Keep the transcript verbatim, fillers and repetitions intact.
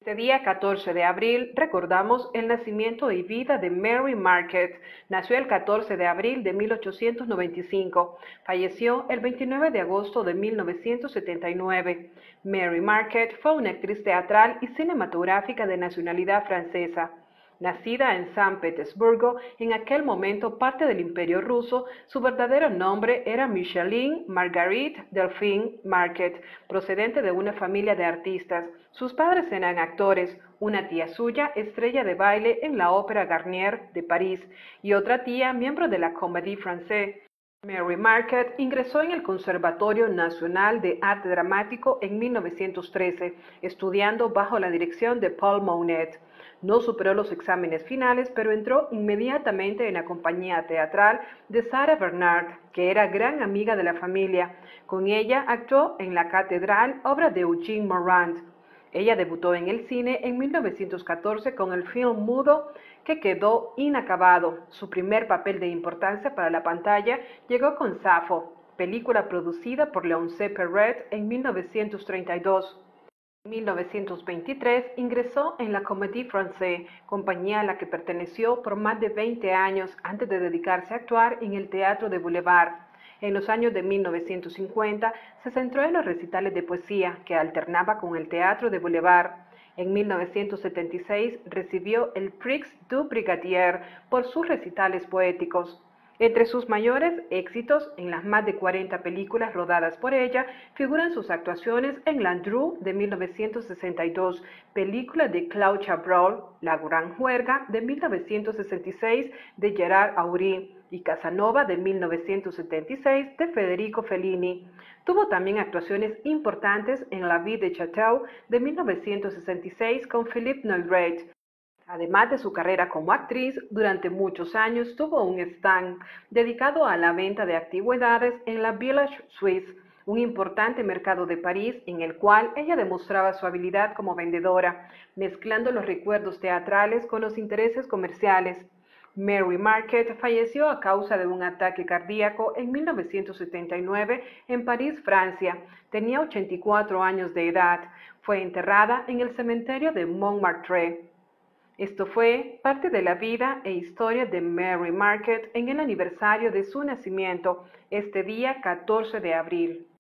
Este día catorce de abril recordamos el nacimiento y vida de Mary Marquette. Nació el catorce de abril de mil ochocientos noventa y cinco. Falleció el veintinueve de agosto de mil novecientos setenta y nueve. Mary Marquette fue una actriz teatral y cinematográfica de nacionalidad francesa. Nacida en San Petersburgo, en aquel momento parte del Imperio ruso, su verdadero nombre era Micheline Marguerite Delphine Marquette, procedente de una familia de artistas. Sus padres eran actores, una tía suya estrella de baile en la Ópera Garnier de París y otra tía miembro de la Comédie Française. Mary Marquette ingresó en el Conservatorio Nacional de Arte Dramático en mil novecientos trece, estudiando bajo la dirección de Paul Mounet. No superó los exámenes finales, pero entró inmediatamente en la compañía teatral de Sarah Bernhardt, que era gran amiga de la familia. Con ella actuó en La Catedral, obra de Eugene Morand. Ella debutó en el cine en mil novecientos catorce con el film mudo que quedó inacabado. Su primer papel de importancia para la pantalla llegó con Safo, película producida por Leonce Perret en mil novecientos treinta y dos. En mil novecientos veintitrés ingresó en la Comédie Française, compañía a la que perteneció por más de veinte años antes de dedicarse a actuar en el Teatro de Boulevard. En los años de mil novecientos cincuenta se centró en los recitales de poesía que alternaba con el Teatro de Boulevard. En mil novecientos setenta y seis recibió el Prix du Brigadier por sus recitales poéticos. Entre sus mayores éxitos en las más de cuarenta películas rodadas por ella figuran sus actuaciones en Landru de mil novecientos sesenta y dos, película de Claude Chabrol, La Gran Juerga de mil novecientos sesenta y seis de Gerard Auri y Casanova de mil novecientos setenta y seis de Federico Fellini. Tuvo también actuaciones importantes en La Vie de Chateau de mil novecientos sesenta y seis con Philippe Noiret. Además de su carrera como actriz, durante muchos años tuvo un stand dedicado a la venta de antigüedades en la Village Suisse, un importante mercado de París en el cual ella demostraba su habilidad como vendedora, mezclando los recuerdos teatrales con los intereses comerciales. Mary Marquette falleció a causa de un ataque cardíaco en mil novecientos setenta y nueve en París, Francia. Tenía ochenta y cuatro años de edad. Fue enterrada en el cementerio de Montmartre. Esto fue parte de la vida e historia de Mary Marquette en el aniversario de su nacimiento, este día catorce de abril.